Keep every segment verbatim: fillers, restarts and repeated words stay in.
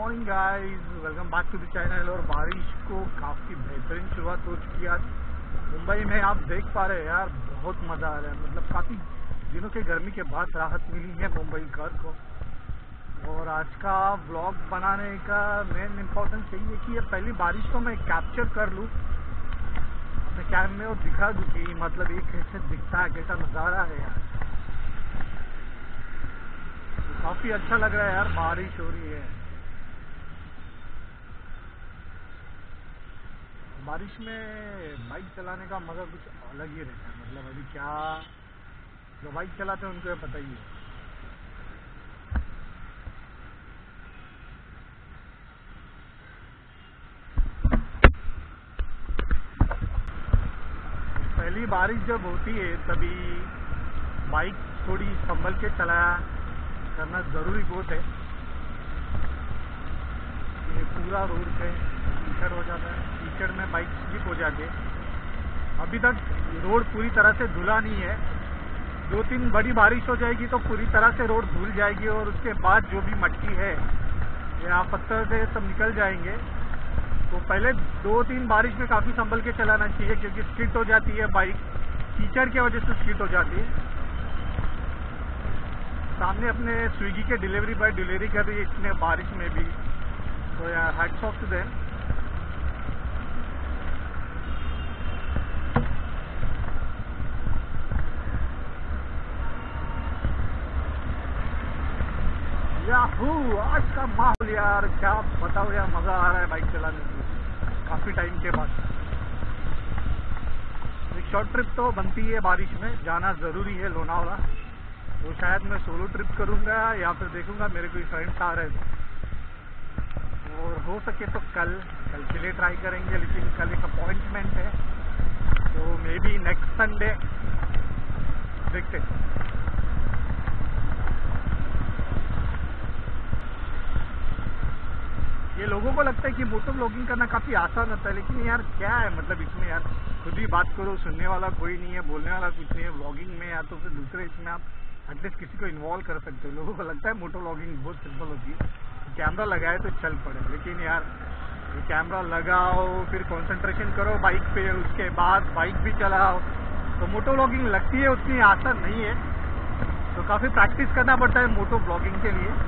Morning guys, welcome back to the channel. और बारिश को काफ़ी बेहतरीन शुरुआत हो चुकी है आज मुंबई में। आप देख पा रहे हैं यार, बहुत मज़ा आ रहा है। मतलब काफ़ी दिनों के गर्मी के बाद राहत मिली है मुंबई घर को। और आज का व्लॉग बनाने का मेन इम्पोर्टेंस यही है कि ये पहली बारिश को मैं कैप्चर कर लूँ अपने कैमरे में और दिखा दूँ कि मतलब ये कैसे दिखता है, कैसा नज़ारा है यार। काफ़ी अच्छा लग रहा है यार, बारिश हो रही है। बारिश में बाइक चलाने का मज़ा कुछ अलग ही रहता है। मतलब अभी क्या, जो बाइक चलाते हैं उनको ये पता ही है। पहली बारिश जब होती है तभी बाइक थोड़ी संभल के चलाया करना ज़रूरी बहुत है। ये पूरा रोड पे कीचड़ हो जाता है, कीचड़ में बाइक स्लिप हो जाती है। अभी तक रोड पूरी तरह से धुला नहीं है। दो तीन बड़ी बारिश हो जाएगी तो पूरी तरह से रोड धुल जाएगी और उसके बाद जो भी मट्टी है या पत्थर से सब निकल जाएंगे। तो पहले दो तीन बारिश में काफ़ी संभल के चलाना चाहिए, क्योंकि स्किड हो जाती है बाइक, कीचड़ की वजह से स्किड हो जाती है। सामने अपने स्विगी के डिलीवरी बॉय डिलीवरी कर रही है इतने बारिश में भी, तो यार hats off to them. Yahoo, आज का माहौल यार क्या बताओ यार, मज़ा आ रहा है बाइक चलाने में काफ़ी टाइम के बाद। एक शॉर्ट ट्रिप तो बनती है बारिश में, जाना ज़रूरी है लोनावाला। वो शायद मैं सोलो ट्रिप करूँगा या फिर देखूँगा मेरे कोई फ्रेंड्स आ रहे थे। और हो सके तो कल कल के लिए ट्राई करेंगे, लेकिन कल एक अपॉइंटमेंट है तो मे बी नेक्स्ट संडे देखते हैं। ये लोगों को लगता है कि मोटो व्लॉगिंग करना काफ़ी आसान होता है, लेकिन यार क्या है मतलब इसमें यार, खुद ही बात करो, सुनने वाला कोई नहीं है, बोलने वाला कुछ नहीं है व्लॉगिंग में। या तो फिर दूसरे इसमें आप एटलीस्ट किसी को इन्वॉल्व कर सकते हो। लोगों को लगता है मोटो व्लॉगिंग बहुत सिंपल होती है, कैमरा लगाए तो चल पड़े। लेकिन यार ये कैमरा लगाओ, फिर कंसंट्रेशन करो बाइक पे, उसके बाद बाइक भी चलाओ, तो मोटो व्लॉगिंग लगती है उतनी आसान नहीं है। तो काफ़ी प्रैक्टिस करना पड़ता है मोटो व्लॉगिंग के लिए।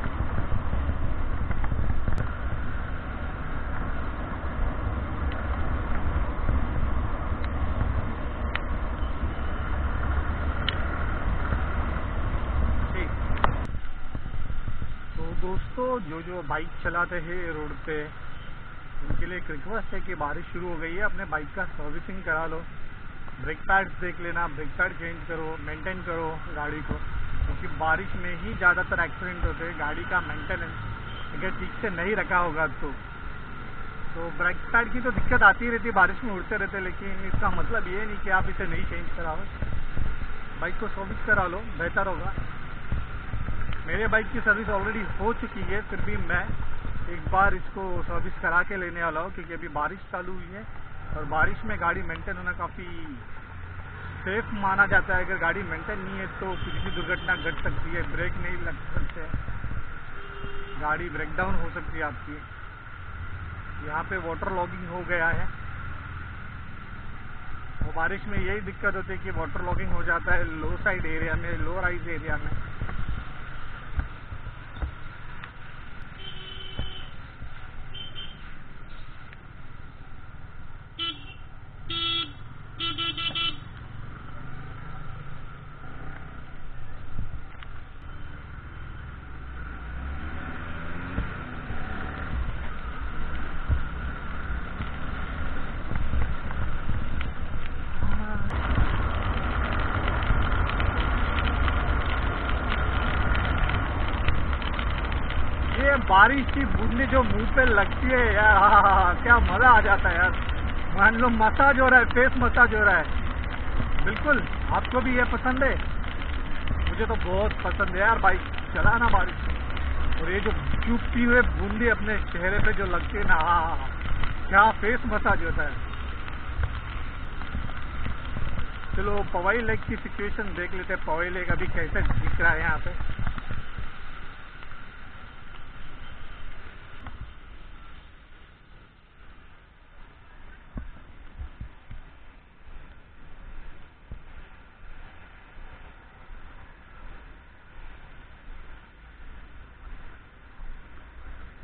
दोस्तों, जो जो बाइक चलाते हैं रोड पे, उनके लिए एक रिक्वेस्ट है कि बारिश शुरू हो गई है, अपने बाइक का सर्विसिंग करा लो। ब्रेक पैड्स देख लेना, ब्रेक पैड चेंज करो, मेंटेन करो गाड़ी को, क्योंकि बारिश में ही ज़्यादातर एक्सीडेंट होते हैं। गाड़ी का मेंटेनेंस अगर ठीक से नहीं रखा होगा तो तो ब्रेक पैड की तो दिक्कत आती रहती है, बारिश में उड़ते रहते। लेकिन इसका मतलब ये नहीं कि आप इसे नहीं चेंज कराओ, बाइक को सर्विस करा लो, बेहतर होगा। मेरे बाइक की सर्विस ऑलरेडी हो चुकी है, फिर भी मैं एक बार इसको सर्विस करा के लेने वाला हूँ, क्योंकि अभी बारिश चालू हुई है और बारिश में गाड़ी मेंटेन होना काफ़ी सेफ माना जाता है। अगर गाड़ी मेंटेन नहीं है तो कुछ भी दुर्घटना घट सकती है, ब्रेक नहीं लग सकते, गाड़ी ब्रेक डाउन हो सकती है आपकी। यहाँ पे वाटर लॉगिंग हो गया है, वो बारिश में यही दिक्कत होती है कि वाटर लॉगिंग हो जाता है लो साइड एरिया में, लो राइज एरिया में। बारिश की बूंदें जो मुंह पे लगती है यार, हाँ हाँ हाँ, क्या मज़ा आ जाता है यार। मान लो मसाज हो रहा है, फेस मसाज हो रहा है। बिल्कुल, आपको भी ये पसंद है? मुझे तो बहुत पसंद है यार बाइक चलाना बारिश में। और ये जो चुपती हुए बूंदे अपने चेहरे पे जो लगती है ना, हाँ, क्या फेस मसाज होता है। चलो पवई लेक की सिचुएशन देख लेते हैं। पवई लेक अभी कैसे दिख रहा है यहाँ पे।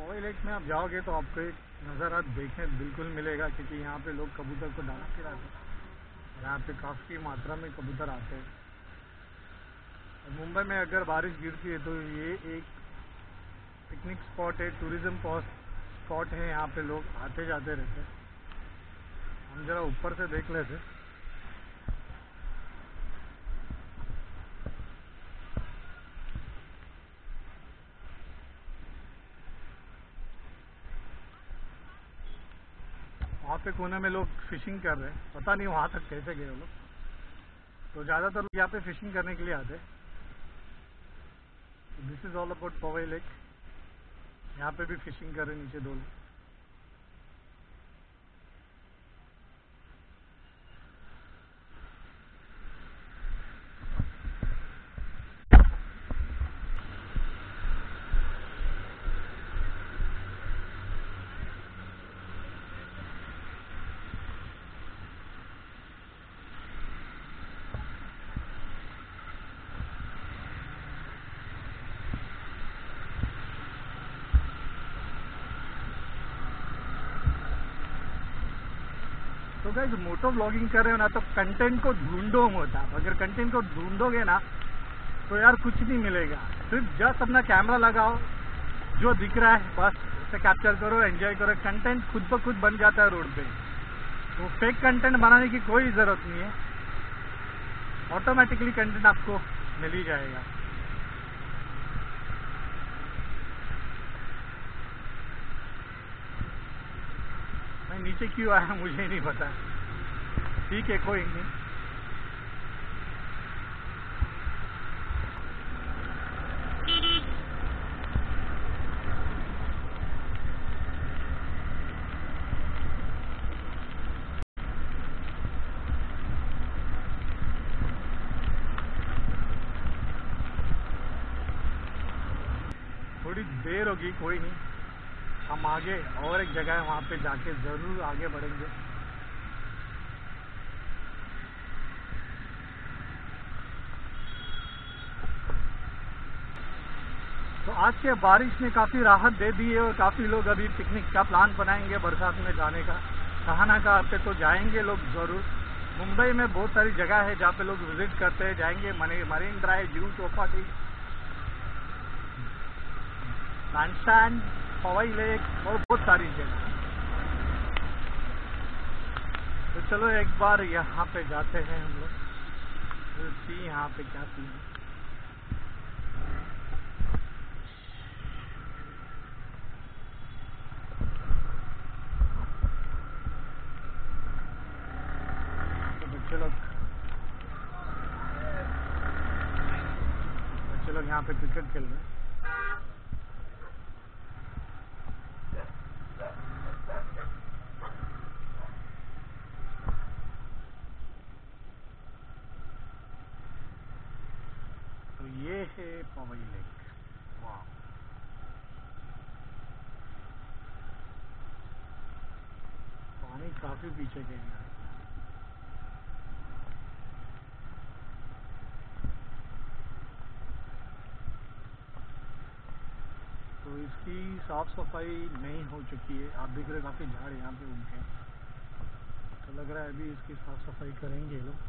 पवई लेक में आप जाओगे तो आपको एक नज़ारा देखने बिल्कुल मिलेगा, क्योंकि यहाँ पे लोग कबूतर को दाना खिलाते हैं। यहाँ पे काफ़ी मात्रा में कबूतर आते हैं। और मुंबई में अगर बारिश गिरती है तो ये एक पिकनिक स्पॉट है, टूरिज्म स्पॉट है। यहाँ पे लोग आते जाते रहते हैं। हम जरा ऊपर से देख लेते। वहाँ पे कोने में लोग फिशिंग कर रहे हैं, पता नहीं वहाँ तक कैसे गए वो लोग। तो ज़्यादातर लोग यहाँ पे फिशिंग करने के लिए आते हैं। This is all about Powai lake. यहाँ पे भी फिशिंग कर रहे हैं नीचे दो लोग। तो गाइस, मोटो ब्लॉगिंग कर रहे हो ना तो कंटेंट को ढूंढो मत। आप अगर कंटेंट को ढूंढोगे ना तो यार कुछ नहीं मिलेगा। सिर्फ जस्ट अपना कैमरा लगाओ, जो दिख रहा है बस उसे कैप्चर करो, एंजॉय करो। कंटेंट खुद ब खुद बन जाता है रोड पे। तो फेक कंटेंट बनाने की कोई ज़रूरत नहीं है, ऑटोमेटिकली कंटेंट आपको मिल ही जाएगा। मैं नीचे क्यों आया मुझे नहीं पता। ठीक है, कोई नहीं। थोड़ी देर होगी, कोई नहीं। हम आगे और एक जगह है, वहाँ पे जाके ज़रूर आगे बढ़ेंगे। तो आज के बारिश ने काफ़ी राहत दे दी है और काफ़ी लोग अभी पिकनिक का प्लान बनाएंगे बरसात में जाने का। कहाना कहाँ पे तो जाएंगे लोग ज़रूर। मुंबई में बहुत सारी जगह है जहाँ पे लोग विजिट करते हैं, जाएंगे। Marine Drive, Juhu Chowpatty, Bandstand, Powai lake और बहुत सारी जगह। तो चलो एक बार यहाँ पे जाते हैं हम लोग, तो सी यहाँ पे क्या सीन है। तो बच्चे लोग बच्चे लोग यहाँ पे क्रिकेट खेल रहे हैं। तो ये है पवई लेक। वाह, पानी काफी पीछे गए यहाँ। तो इसकी साफ सफाई नहीं हो चुकी है। आप देख रहे काफी झाड़ यहाँ पे उनके, तो लग रहा है अभी इसकी साफ सफाई करेंगे लोग।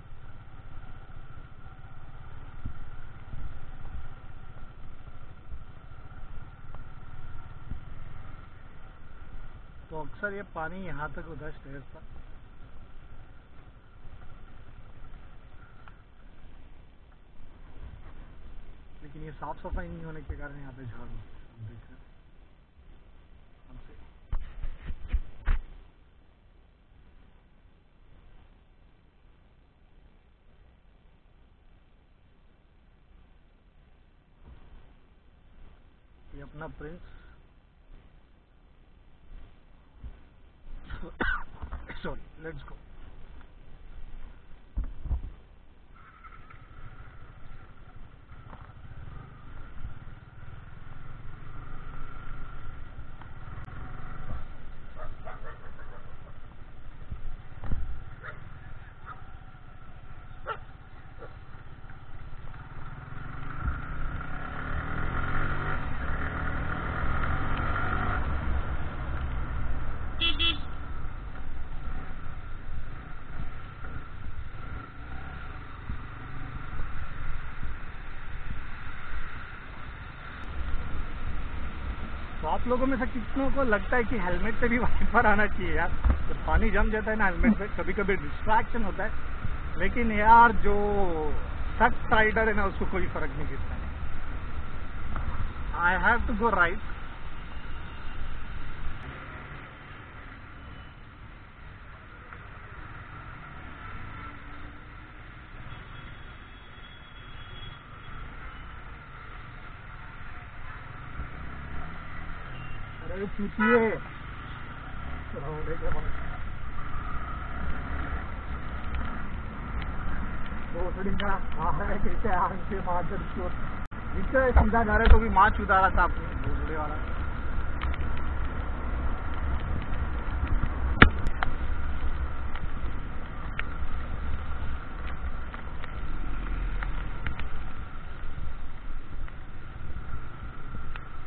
तो अक्सर ये पानी यहाँ तक होता है स्टेज पर, लेकिन ये साफ सफाई नहीं होने के कारण यहाँ पे झाड़ देख रहे हैं। ये अपना प्रिंस सॉरी, लेट्स गो। तो आप लोगों में से कितनों को लगता है कि हेलमेट पे भी वाइपर आना चाहिए यार? तो पानी जम जाता है ना हेलमेट पे, कभी कभी डिस्ट्रैक्शन होता है, लेकिन यार जो सख्त राइडर है ना उसको कोई फर्क नहीं गिरता है। I have to go right. अरे पूछिए का है कैसे आग से मार सीधा जा रहे तो भी माँ उतारा था आपने भोसड़े वाला।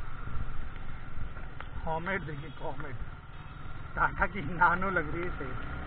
कॉमेट देखिए, कॉमेट टाटा की नानो लग रही है सही।